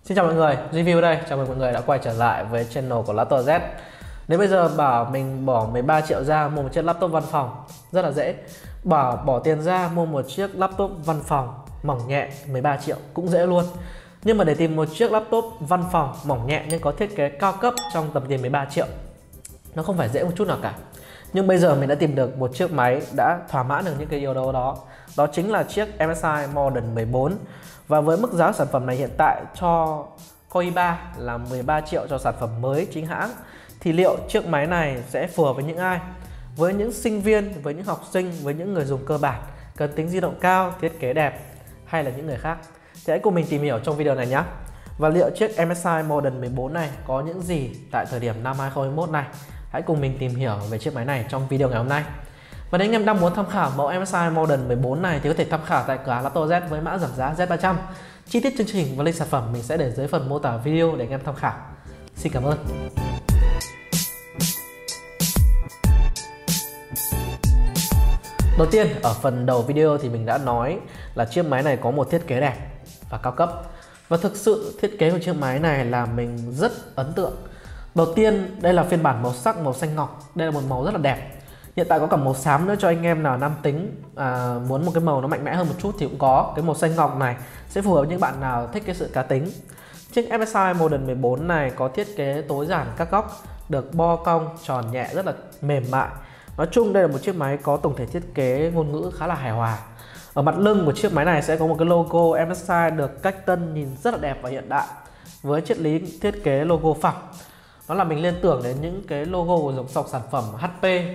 Xin chào mọi người, review đây. Chào mừng mọi người đã quay trở lại với channel của Laptop Z. Nếu bây giờ bảo mình bỏ 13 triệu ra mua một chiếc laptop văn phòng rất là dễ. Bỏ tiền ra mua một chiếc laptop văn phòng mỏng nhẹ 13 triệu cũng dễ luôn. Nhưng mà để tìm một chiếc laptop văn phòng mỏng nhẹ nhưng có thiết kế cao cấp trong tầm tiền 13 triệu, nó không phải dễ một chút nào cả. Nhưng bây giờ mình đã tìm được một chiếc máy đã thỏa mãn được những cái yếu tố đó. Đó chính là chiếc MSI Modern 14. Và với mức giá sản phẩm này hiện tại cho Core i3 là 13 triệu cho sản phẩm mới chính hãng, thì liệu chiếc máy này sẽ phù hợp với những ai? Với những sinh viên, với những học sinh, với những người dùng cơ bản cần tính di động cao, thiết kế đẹp, hay là những người khác? Thì hãy cùng mình tìm hiểu trong video này nhé. Và liệu chiếc MSI Modern 14 này có những gì tại thời điểm năm 2021 này? Hãy cùng mình tìm hiểu về chiếc máy này trong video ngày hôm nay. Và nếu anh em đang muốn tham khảo mẫu MSI Modern 14 này thì có thể tham khảo tại cửa hàng Laptop Z với mã giảm giá Z300. Chi tiết chương trình và link sản phẩm mình sẽ để dưới phần mô tả video để anh em tham khảo. Xin cảm ơn. Đầu tiên, ở phần đầu video thì mình đã nói là chiếc máy này có một thiết kế đẹp và cao cấp. Và thực sự thiết kế của chiếc máy này làm mình rất ấn tượng. Đầu tiên, đây là phiên bản màu sắc màu xanh ngọc. Đây là một màu rất là đẹp. Hiện tại có cả màu xám nữa cho anh em nào nam tính muốn một cái màu nó mạnh mẽ hơn một chút thì cũng có. Cái màu xanh ngọc này sẽ phù hợp với những bạn nào thích cái sự cá tính. Chiếc MSI Modern 14 này có thiết kế tối giản các góc, được bo cong tròn nhẹ rất là mềm mại. Nói chung đây là một chiếc máy có tổng thể thiết kế ngôn ngữ khá là hài hòa. Ở mặt lưng của chiếc máy này sẽ có một cái logo MSI được cách tân nhìn rất là đẹp và hiện đại, với triết lý thiết kế logo phẳng. Nó làm mình liên tưởng đến những cái logo của dòng dòng sản phẩm HP.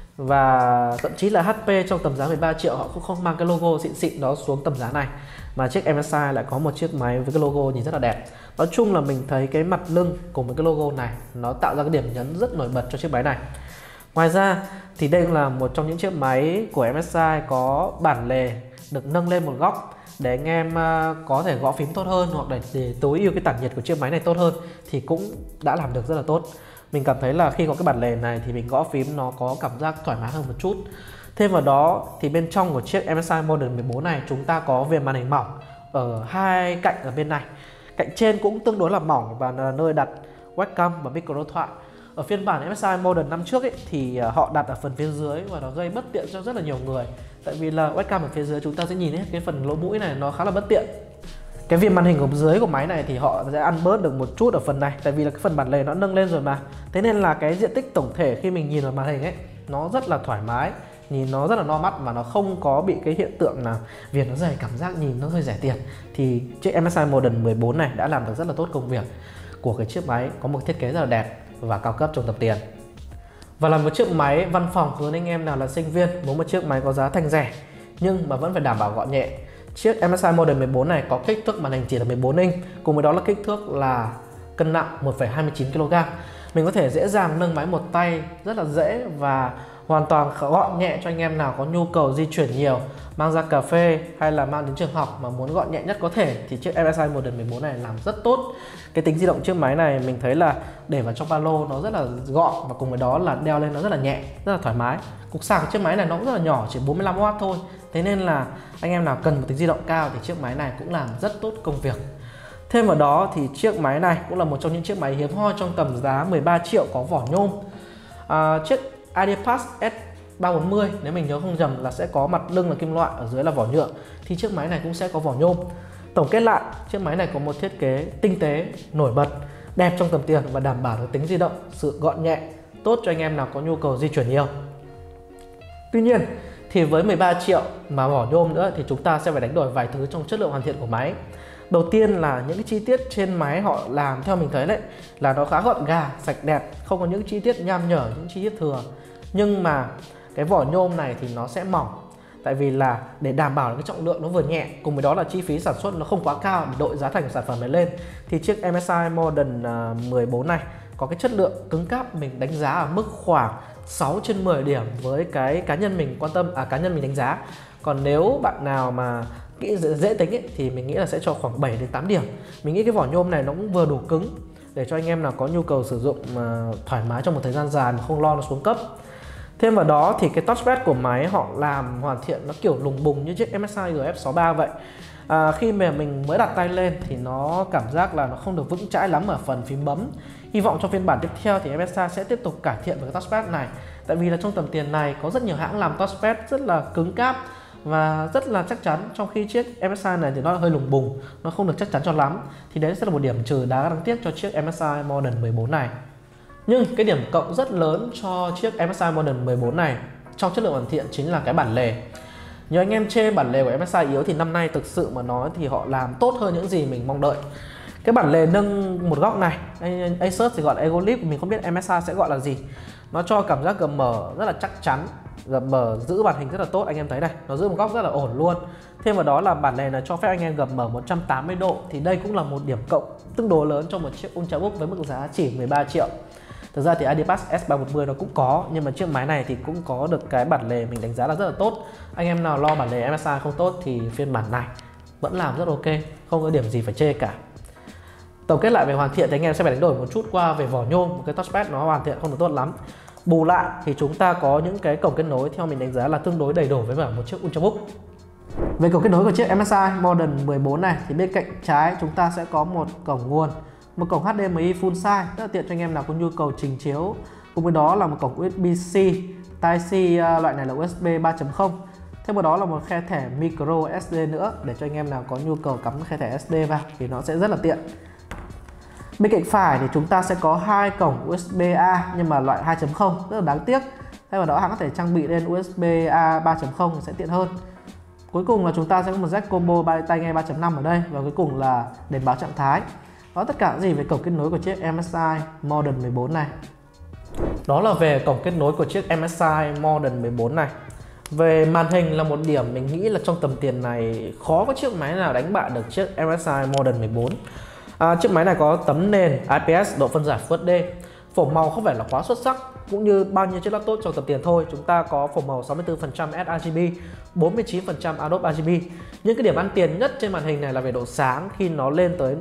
Và thậm chí là HP trong tầm giá 13 triệu họ cũng không mang cái logo xịn xịn đó xuống tầm giá này, mà chiếc MSI lại có một chiếc máy với cái logo nhìn rất là đẹp. Nói chung là mình thấy cái mặt lưng cùng với cái logo này nó tạo ra cái điểm nhấn rất nổi bật cho chiếc máy này. Ngoài ra thì đây là một trong những chiếc máy của MSI có bản lề được nâng lên một góc để anh em có thể gõ phím tốt hơn, hoặc để tối ưu cái tản nhiệt của chiếc máy này tốt hơn thì cũng đã làm được rất là tốt. Mình cảm thấy là khi có cái bản lề này thì mình gõ phím nó có cảm giác thoải mái hơn một chút. Thêm vào đó thì bên trong của chiếc MSI Modern 14 này chúng ta có viền màn hình mỏng ở hai cạnh ở bên này. Cạnh trên cũng tương đối là mỏng và là nơi đặt webcam và micro đối thoại. Ở phiên bản MSI Modern năm trước ấy, thì họ đặt ở phần phía dưới và nó gây bất tiện cho rất là nhiều người. Tại vì là webcam ở phía dưới chúng ta sẽ nhìn thấy cái phần lỗ mũi này nó khá là bất tiện. Cái viền màn hình ở dưới của máy này thì họ sẽ ăn bớt được một chút ở phần này, tại vì là cái phần bản lề nó nâng lên rồi mà. Thế nên là cái diện tích tổng thể khi mình nhìn vào màn hình ấy nó rất là thoải mái, nhìn nó rất là no mắt và nó không có bị cái hiện tượng là viền nó dày, cảm giác nhìn nó hơi rẻ tiền. Thì chiếc MSI Modern 14 này đã làm được rất là tốt công việc của cái chiếc máy có một thiết kế rất là đẹp và cao cấp trong tầm tiền. Và là một chiếc máy văn phòng hướng anh em nào là sinh viên muốn một chiếc máy có giá thành rẻ nhưng mà vẫn phải đảm bảo gọn nhẹ. Chiếc MSI Modern 14 này có kích thước màn hình chỉ là 14 inch, cùng với đó là kích thước là cân nặng 1,29 kg. Mình có thể dễ dàng nâng máy một tay rất là dễ và hoàn toàn gọn nhẹ cho anh em nào có nhu cầu di chuyển nhiều, mang ra cà phê hay là mang đến trường học mà muốn gọn nhẹ nhất có thể thì chiếc MSI Modern 14 này làm rất tốt. Cái tính di động chiếc máy này mình thấy là để vào trong ba lô nó rất là gọn và cùng với đó là đeo lên nó rất là nhẹ, rất là thoải mái. Cục sạc của chiếc máy này nó cũng rất là nhỏ, chỉ 45W thôi. Thế nên là anh em nào cần một tính di động cao thì chiếc máy này cũng làm rất tốt công việc. Thêm vào đó thì chiếc máy này cũng là một trong những chiếc máy hiếm hoi trong tầm giá 13 triệu có vỏ nhôm. Chiếc IdeaPad S340 nếu mình nhớ không nhầm là sẽ có mặt lưng là kim loại, ở dưới là vỏ nhựa, thì chiếc máy này cũng sẽ có vỏ nhôm. Tổng kết lại, chiếc máy này có một thiết kế tinh tế, nổi bật, đẹp trong tầm tiền và đảm bảo được tính di động, sự gọn nhẹ, tốt cho anh em nào có nhu cầu di chuyển nhiều. Tuy nhiên thì với 13 triệu mà vỏ nhôm nữa thì chúng ta sẽ phải đánh đổi vài thứ trong chất lượng hoàn thiện của máy. Đầu tiên là những cái chi tiết trên máy họ làm theo mình thấy đấy là nó khá gọn gàng, sạch đẹp, không có những chi tiết nham nhở, những chi tiết thừa. Nhưng mà cái vỏ nhôm này thì nó sẽ mỏng, tại vì là để đảm bảo cái trọng lượng nó vừa nhẹ, cùng với đó là chi phí sản xuất nó không quá cao để đội giá thành của sản phẩm này lên, thì chiếc MSI Modern 14 này có cái chất lượng cứng cáp mình đánh giá ở mức khoảng 6 trên 10 điểm với cái cá nhân mình quan tâm, cá nhân mình đánh giá. Còn nếu bạn nào mà dễ tính ấy, thì mình nghĩ là sẽ cho khoảng 7 đến 8 điểm. Mình nghĩ cái vỏ nhôm này nó cũng vừa đủ cứng để cho anh em nào có nhu cầu sử dụng thoải mái trong một thời gian dài mà không lo nó xuống cấp. Thêm vào đó thì cái touchpad của máy họ làm hoàn thiện nó kiểu lùng bùng như chiếc MSI GF63 vậy. Khi mà mình mới đặt tay lên thì nó cảm giác là nó không được vững chãi lắm ở phần phím bấm. Hy vọng trong phiên bản tiếp theo thì MSI sẽ tiếp tục cải thiện về cái touchpad này. Tại vì là trong tầm tiền này có rất nhiều hãng làm touchpad rất là cứng cáp và rất là chắc chắn, trong khi chiếc MSI này thì nó hơi lùng bùng, nó không được chắc chắn cho lắm. Thì đấy sẽ là một điểm trừ đáng tiếc cho chiếc MSI Modern 14 này. Nhưng cái điểm cộng rất lớn cho chiếc MSI Modern 14 này trong chất lượng hoàn thiện chính là cái bản lề. Nhiều anh em chê bản lề của MSI yếu thì năm nay thực sự mà nói thì họ làm tốt hơn những gì mình mong đợi. Cái bản lề nâng một góc này, Asus thì gọi là Egolip, mình không biết MSI sẽ gọi là gì. Nó cho cảm giác gầm mở rất là chắc chắn, gầm mở giữ màn hình rất là tốt, anh em thấy này, nó giữ một góc rất là ổn luôn. Thêm vào đó là bản lề này cho phép anh em gầm mở 180 độ, thì đây cũng là một điểm cộng tương đối lớn cho một chiếc Ultrabook với mức giá chỉ 13 triệu. Thực ra thì IdeaPad S310 nó cũng có, nhưng mà chiếc máy này thì cũng có được cái bản lề mình đánh giá là rất là tốt. Anh em nào lo bản lề MSI không tốt thì phiên bản này vẫn làm rất ok, không có điểm gì phải chê cả. Tổng kết lại về hoàn thiện thì anh em sẽ phải đánh đổi một chút qua về vỏ nhôm, một cái touchpad nó hoàn thiện không được tốt lắm. Bù lại thì chúng ta có những cái cổng kết nối theo mình đánh giá là tương đối đầy đủ với một chiếc Ultrabook. Về cổng kết nối của chiếc MSI Modern 14 này thì bên cạnh trái chúng ta sẽ có một cổng nguồn, một cổng HDMI full size rất là tiện cho anh em nào có nhu cầu trình chiếu. Cùng với đó là một cổng USB-C, Type-C loại này là USB 3.0. Thêm vào đó là một khe thẻ micro SD nữa để cho anh em nào có nhu cầu cắm khe thẻ SD vào thì nó sẽ rất là tiện. Bên cạnh phải thì chúng ta sẽ có hai cổng USB-A nhưng mà loại 2.0 rất là đáng tiếc. Thay vào đó hãng có thể trang bị lên USB-A 3.0 sẽ tiện hơn. Cuối cùng là chúng ta sẽ có một jack combo tai nghe 3.5 ở đây, và cuối cùng là đèn báo trạng thái. Đó tất cả những gì về cổng kết nối của chiếc MSI Modern 14 này. Đó là về cổng kết nối của chiếc MSI Modern 14 này. Về màn hình là một điểm mình nghĩ là trong tầm tiền này khó có chiếc máy nào đánh bại được chiếc MSI Modern 14. Chiếc máy này có tấm nền IPS, độ phân giải Full HD, phổ màu không phải là quá xuất sắc cũng như bao nhiêu chiếc laptop trong tầm tiền thôi. Chúng ta có phổ màu 64% sRGB, 49% Adobe RGB. Những cái điểm ăn tiền nhất trên màn hình này là về độ sáng khi nó lên tới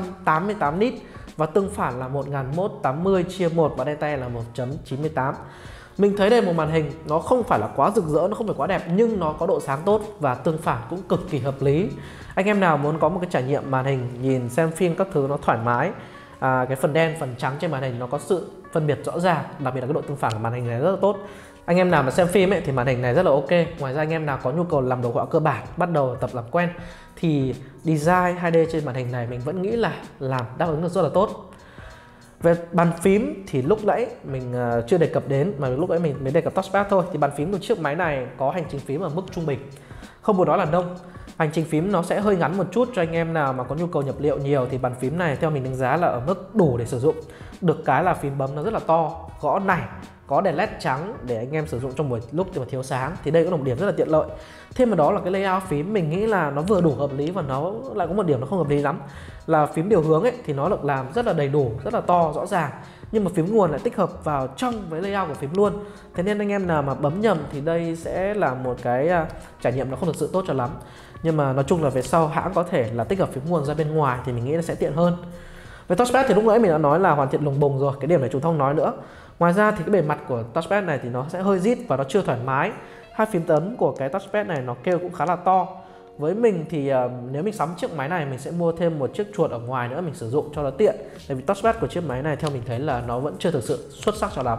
388 nit và tương phản là 1080 chia 1 và tay là 1.98. Mình thấy đây một màn hình nó không phải là quá rực rỡ, nó không phải quá đẹp, nhưng nó có độ sáng tốt và tương phản cũng cực kỳ hợp lý. Anh em nào muốn có một cái trải nghiệm màn hình nhìn xem phim các thứ nó thoải mái, cái phần đen phần trắng trên màn hình nó có sự phân biệt rõ ràng, đặc biệt là cái độ tương phản của màn hình này rất là tốt. Anh em nào mà xem phim ấy thì màn hình này rất là ok. Ngoài ra anh em nào có nhu cầu làm đồ họa cơ bản, bắt đầu tập làm quen thì design 2D trên màn hình này mình vẫn nghĩ là làm đáp ứng được rất là tốt. Về bàn phím thì lúc nãy mình chưa đề cập đến, mà lúc nãy mình mới đề cập touchpad thôi. Thì bàn phím của chiếc máy này có hành trình phím ở mức trung bình, không muốn nói là nông. Hành trình phím nó sẽ hơi ngắn một chút cho anh em nào mà có nhu cầu nhập liệu nhiều, thì bàn phím này theo mình đánh giá là ở mức đủ để sử dụng. Được cái là phím bấm nó rất là to, gõ này, có đèn led trắng để anh em sử dụng trong buổi lúc mà thiếu sáng, thì đây cũng là một điểm rất là tiện lợi. Thêm vào đó là cái layout phím mình nghĩ là nó vừa đủ hợp lý, và nó lại có một điểm nó không hợp lý lắm là phím điều hướng ấy thì nó được làm rất là đầy đủ, rất là to, rõ ràng, nhưng mà phím nguồn lại tích hợp vào trong với layout của phím luôn. Thế nên anh em nào mà bấm nhầm thì đây sẽ là một cái trải nghiệm nó không thực sự tốt cho lắm. Nhưng mà nói chung là về sau hãng có thể là tích hợp phím nguồn ra bên ngoài thì mình nghĩ là sẽ tiện hơn. Về touchpad thì lúc nãy mình đã nói là hoàn thiện lùng bùng rồi, cái điểm này chúng ta không nói nữa. Ngoài ra thì cái bề mặt của touchpad này thì nó sẽ hơi rít và nó chưa thoải mái. Hai phím tấn của cái touchpad này nó kêu cũng khá là to. Với mình thì nếu mình sắm chiếc máy này mình sẽ mua thêm một chiếc chuột ở ngoài nữa mình sử dụng cho nó tiện. Tại vì touchpad của chiếc máy này theo mình thấy là nó vẫn chưa thực sự xuất sắc cho lắm.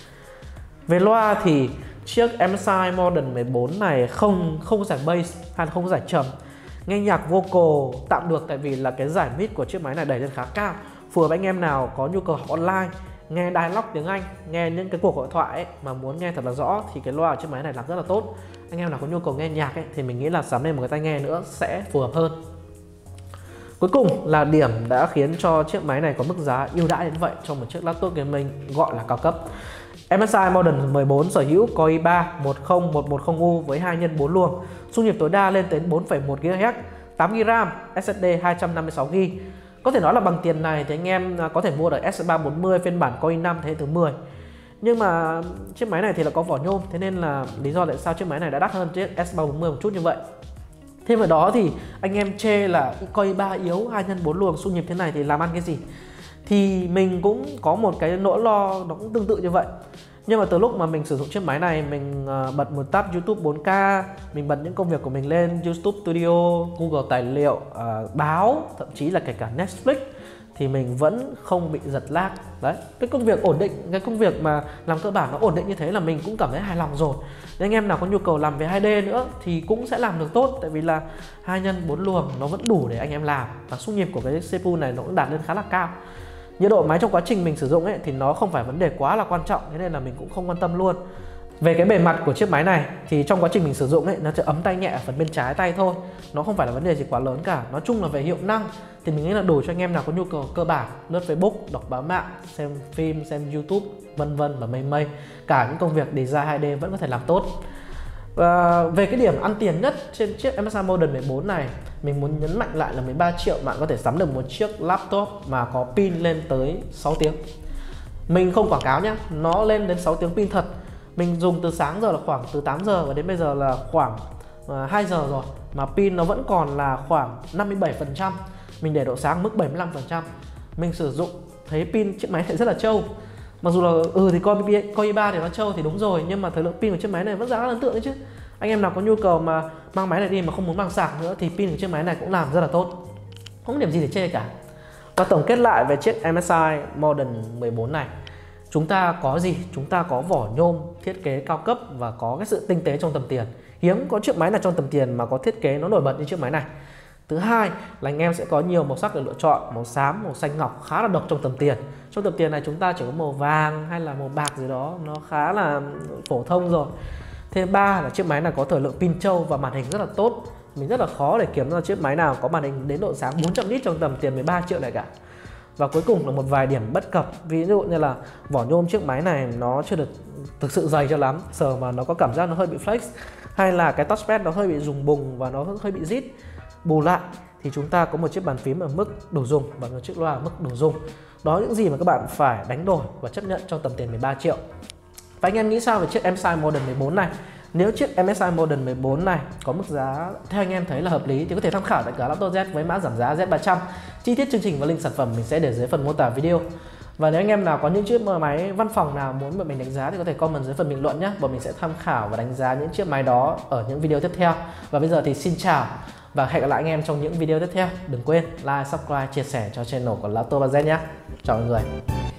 Về loa thì chiếc MSI Modern 14 này không có giải bass hay là không có giải trầm. Nghe nhạc vocal tạm được, tại vì là cái giải mid của chiếc máy này đẩy lên khá cao, phù hợp anh em nào có nhu cầu học online, nghe dialog tiếng Anh, nghe những cái cuộc hội thoại ấy, mà muốn nghe thật là rõ thì cái loa ở chiếc máy này làm rất là tốt. Anh em nào có nhu cầu nghe nhạc ấy, thì mình nghĩ là sắm lên một cái tai nghe nữa sẽ phù hợp hơn. Cuối cùng là điểm đã khiến cho chiếc máy này có mức giá ưu đãi đến vậy trong một chiếc laptop gaming gọi là cao cấp. MSI Modern 14 sở hữu Core i3 10110U với 2x4 luồng, xung nhịp tối đa lên đến 4,1 GHz, 8GB RAM, SSD 256GB. Có thể nói là bằng tiền này thì anh em có thể mua được S340 phiên bản Core i5 thế hệ thứ 10. Nhưng mà chiếc máy này thì là có vỏ nhôm, thế nên là lý do tại sao chiếc máy này đã đắt hơn chiếc S340 một chút như vậy. Thêm vào đó thì anh em chê là Core i3 yếu, 2x4 luồng xung nhịp thế này thì làm ăn cái gì? Thì mình cũng có một cái nỗi lo nó cũng tương tự như vậy. Nhưng mà từ lúc mà mình sử dụng chiếc máy này, mình bật một tab YouTube 4K, mình bật những công việc của mình lên YouTube Studio, Google Tài liệu, báo, thậm chí là kể cả Netflix, thì mình vẫn không bị giật lag. Đấy, cái công việc ổn định, cái công việc mà làm cơ bản nó ổn định như thế là mình cũng cảm thấy hài lòng rồi. Nếu anh em nào có nhu cầu làm về 2D nữa thì cũng sẽ làm được tốt, tại vì là 2x4 luồng nó vẫn đủ để anh em làm, và xung nhịp của cái CPU này nó cũng đạt lên khá là cao. Nhiệt độ máy trong quá trình mình sử dụng ấy thì nó không phải vấn đề quá là quan trọng, thế nên là mình cũng không quan tâm luôn. Về cái bề mặt của chiếc máy này thì trong quá trình mình sử dụng ấy, nó sẽ ấm tay nhẹ ở phần bên trái tay thôi, nó không phải là vấn đề gì quá lớn cả. Nói chung là về hiệu năng thì mình nghĩ là đủ cho anh em nào có nhu cầu cơ bản, lướt Facebook, đọc báo mạng, xem phim, xem YouTube, vân vân và mây mây. Cả những công việc design 2D vẫn có thể làm tốt. Và về cái điểm ăn tiền nhất trên chiếc MSI Modern 14 này, mình muốn nhấn mạnh lại là 13 triệu bạn có thể sắm được một chiếc laptop mà có pin lên tới 6 tiếng. Mình không quảng cáo nhé, nó lên đến 6 tiếng pin thật. Mình dùng từ sáng giờ là khoảng từ 8 giờ và đến bây giờ là khoảng 2 giờ rồi, mà pin nó vẫn còn là khoảng 57%. Mình để độ sáng mức 75%. Mình sử dụng thấy pin chiếc máy này rất là trâu. Mặc dù là thì Core i3 thì nó trâu thì đúng rồi, nhưng mà thời lượng pin của chiếc máy này vẫn rất là ấn tượng đấy chứ. Anh em nào có nhu cầu mà mang máy này đi mà không muốn mang sạc nữa thì pin của chiếc máy này cũng làm rất là tốt, không có điểm gì để chê cả. Và tổng kết lại về chiếc MSI Modern 14 này, chúng ta có gì? Chúng ta có vỏ nhôm thiết kế cao cấp và có cái sự tinh tế trong tầm tiền. Hiếm có chiếc máy nào trong tầm tiền mà có thiết kế nó nổi bật như chiếc máy này. Thứ hai là anh em sẽ có nhiều màu sắc để lựa chọn, màu xám, màu xanh ngọc khá là độc trong tầm tiền. Trong tầm tiền này chúng ta chỉ có màu vàng hay là màu bạc gì đó, nó khá là phổ thông rồi. Thứ ba là chiếc máy này có thời lượng pin trâu và màn hình rất là tốt. Mình rất là khó để kiếm ra chiếc máy nào có màn hình đến độ sáng 400 nit trong tầm tiền 13 triệu này cả. Và cuối cùng là một vài điểm bất cập, ví dụ như là vỏ nhôm chiếc máy này nó chưa được thực sự dày cho lắm, sờ mà nó có cảm giác nó hơi bị flex, hay là cái touchpad nó hơi bị rùng bùng và nó hơi bị rít. Bù lại thì chúng ta có một chiếc bàn phím ở mức đủ dùng và một chiếc loa ở mức đủ dùng. Đó những gì mà các bạn phải đánh đổi và chấp nhận trong tầm tiền 13 triệu. Và anh em nghĩ sao về chiếc MSI Modern 14 này? Nếu chiếc MSI Modern 14 này có mức giá theo anh em thấy là hợp lý thì có thể tham khảo tại cửa laptop Z với mã giảm giá Z300. Chi tiết chương trình và link sản phẩm mình sẽ để dưới phần mô tả video. Và nếu anh em nào có những chiếc máy văn phòng nào muốn bọn mình đánh giá thì có thể comment dưới phần bình luận nhé. Bọn mình sẽ tham khảo và đánh giá những chiếc máy đó ở những video tiếp theo. Và bây giờ thì xin chào và hẹn gặp lại anh em trong những video tiếp theo. Đừng quên like, subscribe, chia sẻ cho channel của Laptop Z nhé. Chào mọi người.